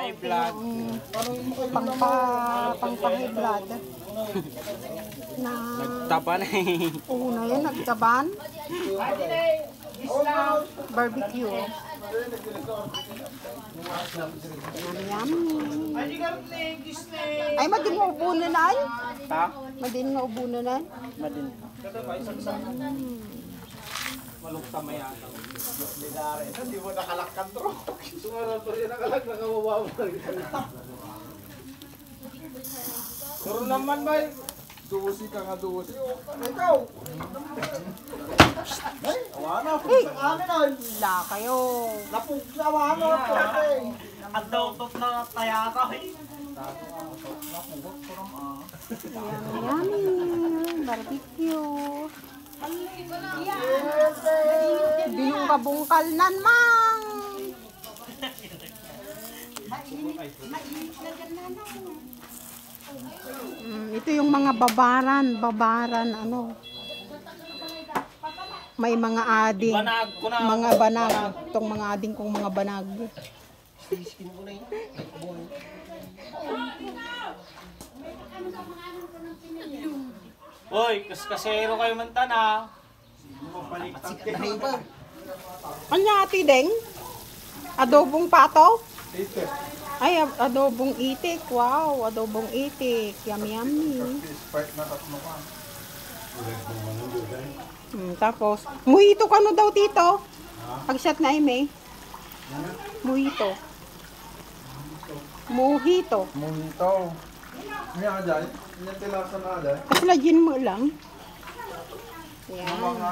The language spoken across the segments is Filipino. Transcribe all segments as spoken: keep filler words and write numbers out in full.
High blood. Pangpa, pangpa-high blood. Na... Nagtaban eh. Oo na yan, nagtaban. Barbecue. Yummy, yummy. Ay, madin mo ubo na na ay? Ta? Madin mo ubo na na? Madin. Malukta mayata. Hindi mo nakalakkan tro. Sumaral pa rin nakalak na kawawa. Pero naman ba? Dusi ka nga dusi. Ikaw! Ay, awana. Amin na. Wala kayo. Napuglawana ako. Ang dautot na tayata eh. Yummy, yummy. Barbecue. Binungka-bungkal nan mang. Mm, ito yung mga babaran, babaran ano. May mga ading, Banag ko na. mga banag, itong mga ading kong mga banag. Hoy, kaskasero kayo man tana. Anya ati deng? Adobong pato? Ay, adobong itik. Wow, adobong itik. Yummy, yummy. Hmm, tapos, mojito ka no daw tito? Pag-shot na ime. Mojito. Mojito. Mojito. Ano ka dyan? Ano yung tilasa na dyan? Kasla gin mo lang. Yung Yan. mga...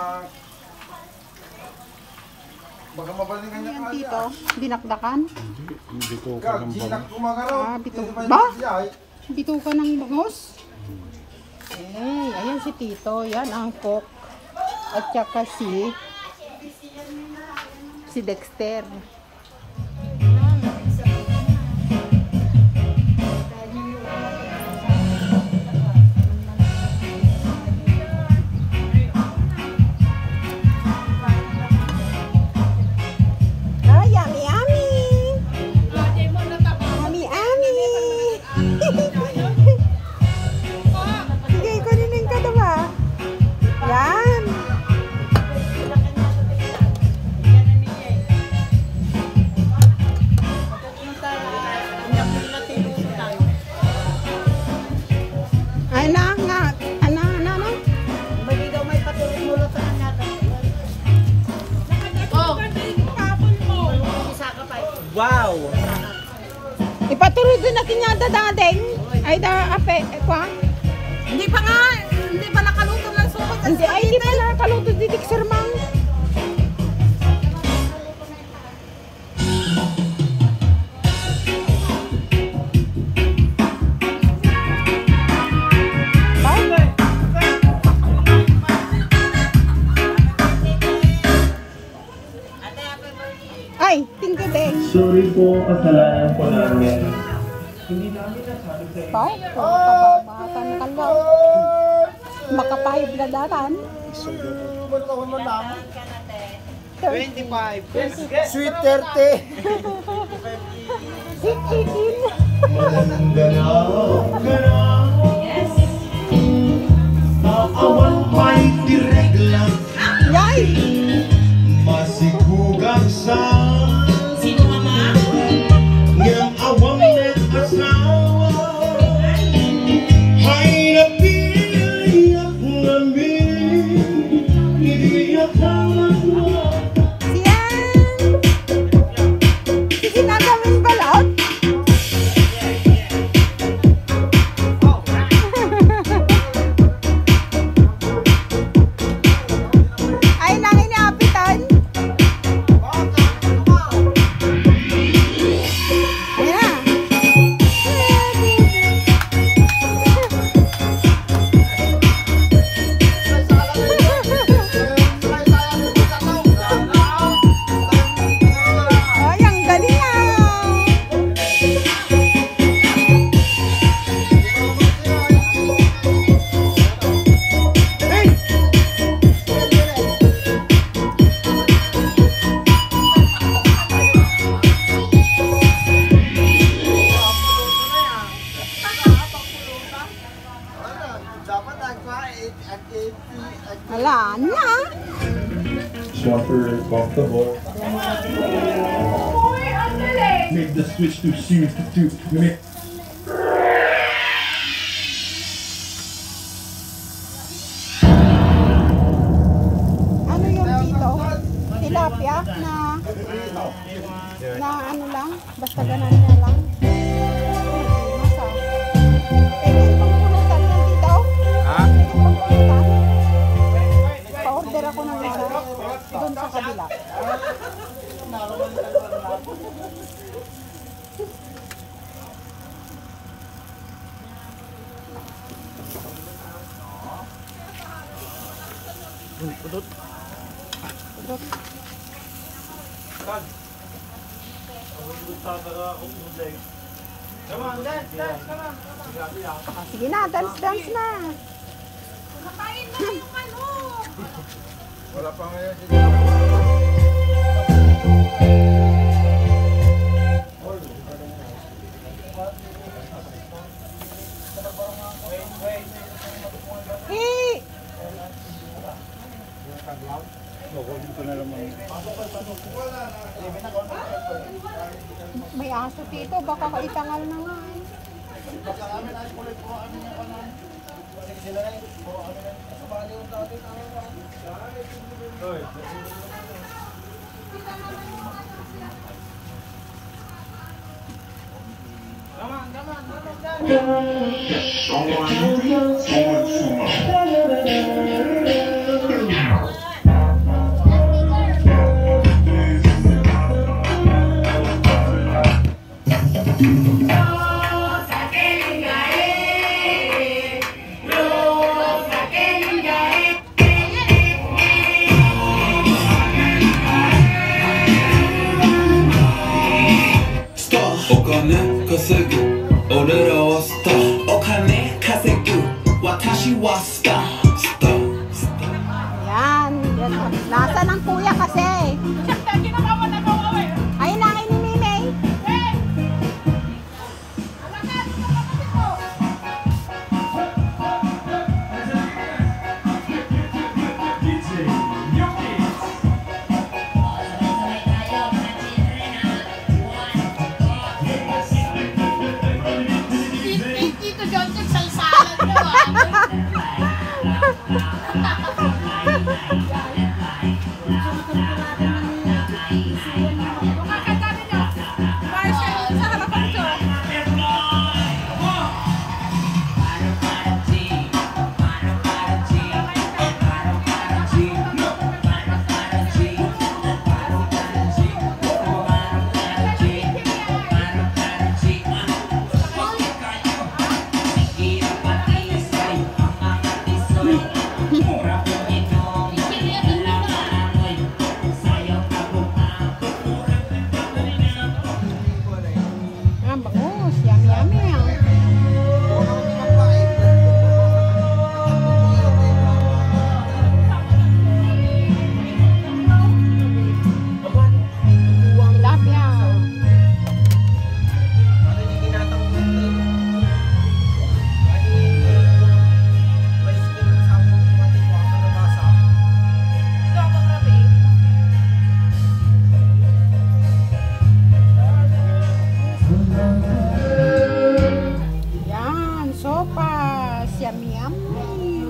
Baka mabalingan niya Yan ka tito. Dinakdakan. Bito ka Kag, ng jinak kumagano. Ah, bito. Ba? Bito ka ng bangos. Eh, ayan si tito. Yan ang cook. At saka si si Dexter. Ah, yummy, yummy. Yummy, yummy. Sige, kunin ka diba? Yan. Ay na nga. Ano, ano, ano? Bagi daw may patulog-mulot na natin. Oh! Isa ka pa. Wow! Ipatuloy din natin nga dadadeng. Ay da, ape, eh, kwa? Hindi pa nga! Hindi pa nakaluto ng sukot. Hindi, ay hindi pa nakakaluto di Dexter mang. Ay, tingko deng. Sorry po, kasalanan po namin. Pao, makababatan ka lang. Makapahibladatan. Ba't ako man lang? twenty-five. Sweet thirty. Chicken. Ganaw, ganaw. Maawan pa'y diregla. Yay! Masigugang sa Sino mama? ngayang awang nag-asawa. Ay napiliyak namin, iniyak naman mo. Yan! Sinagamin balot? Wala na. Swapper, comfortable. Make the switch to shoes to two. Make Ano yung dito? Tilapia na na ano lang? Basta ganun niya lang. Masa. Pwede pang pulutan yan dito? Ha? Pwede pang pulutan? Pa-order ako ng isa doon sa kabila. Pudot. Ah, sige na, dance dance na. Nakain na yung manok. Wala pa ngayon. Hey! May aso dito, baka kaitangal na nga eh. Yan, yan. Nasaan ang kuya kasi? Ayun na, ayun ni Mimay. Tito Johnson, salsalan nyo ah. Makakanta ninyo. Marshall, sa harapan ko. Ah, bangus. Yummy, yummy. Tilapia. Ito ako grabe. Yan, sopas. Yummy, yummy.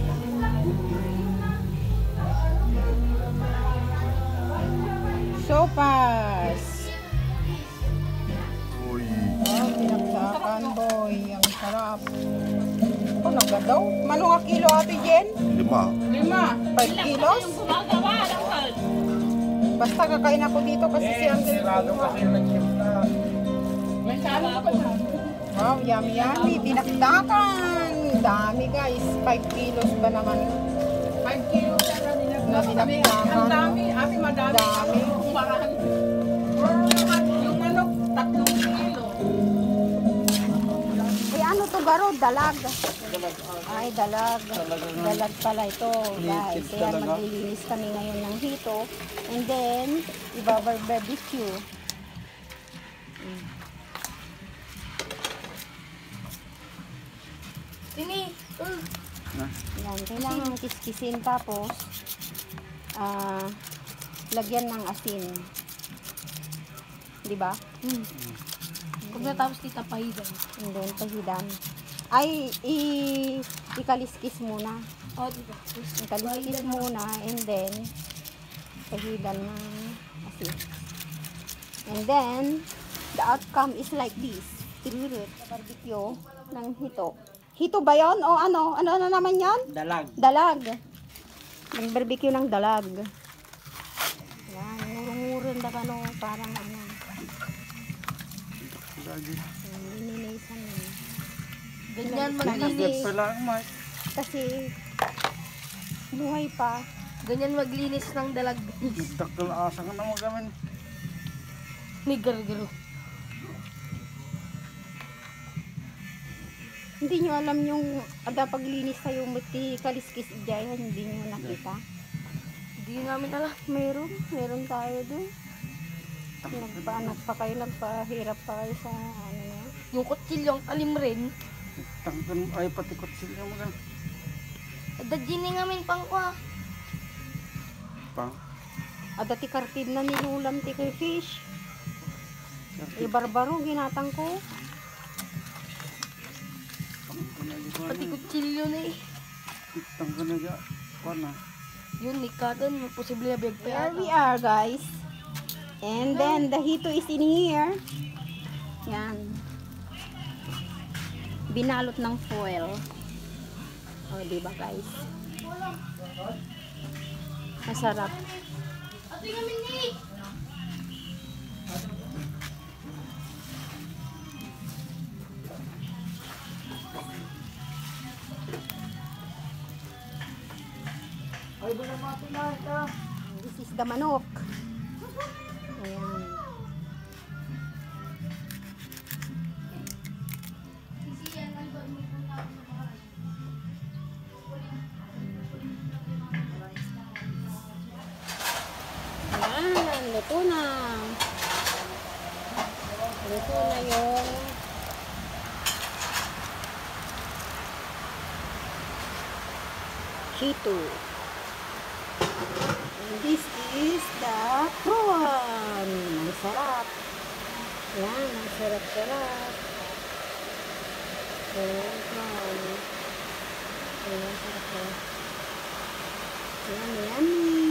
Sopas. Uy. Oh, pinagsakan, boy. Ang sarap. Oh, nagadaw. Mano nga kilo ate Jen? Lima. Lima. Five kilos? Gumagawa ng hal. Basta kakain ako dito kasi si Uncle. Sirado kasi yung nag-shift na. May sama pa na. Wow, yummy, yummy. Dinakdakan. Dami guys. five kilos ba naman? five kilo siya na Na dinagdag. dinakdakan. Ang dami. Ate, madami. Dami. Kumahan. Yung manok, tatlong kilo. Eh ano to garo? Dalag. Ay, dalag. Dalag pala ito, guys. Kaya maglilinis kami ngayon ng hito. And then, ibabar-barbecue. Tini, uh, Yan, kailangan kiskisin tapos ah lagyan ng asin. Di ba? Hmm. Kung natapos kita pahidan. And then pahidan. Ay, i ikaliskis muna. Oh, dito. Ikaliskis muna and then pahidan ng asin. And then the outcome is like this. Tirurut, barbecue ng hito. Hito ba yon o ano? Ano na naman yan? Dalag. Dalag. Mag-barbecue ng dalag. Yan, ngurong-ngurong na ano, parang ano. Lininisan mo. Ganyan Nagagad maglinis. pala ang mic. Kasi buhay pa. Ganyan maglinis ng dalag. Daktal asa ka na magamin. May gargaro. Hindi nyo alam yung ada paglinis tayo mati kaliskis ijayan, hindi nyo nakita. Hindi namin alam. Meron, meron tayo doon. Nagpaanak pa kayo, nagpahirap pa kayo sa ano na. Yung kutsilyo ang talim rin. Tangkan ay patikot sila mo gan. Dadjini ngamin pang kwa. Pang. Ada ti kartid na nilulam ti kay fish. E barbaro ginatang ko. Pati kutsilyo na eh. Tangkan na ga. Kuana. Yun, nikatan. Posible na big Here pa we are guys. And then the hito is in here. Yan. Binalot ng foil. O, oh, diba guys? Masarap. This is the manok. Ayan. Ayan, luto na. Luto na yung hito. And this is the prawn. Ang sarap. Yan, ang sarap-sarap. Ayan, prawn. Ayan, sarap-sarap. Yummy, yummy.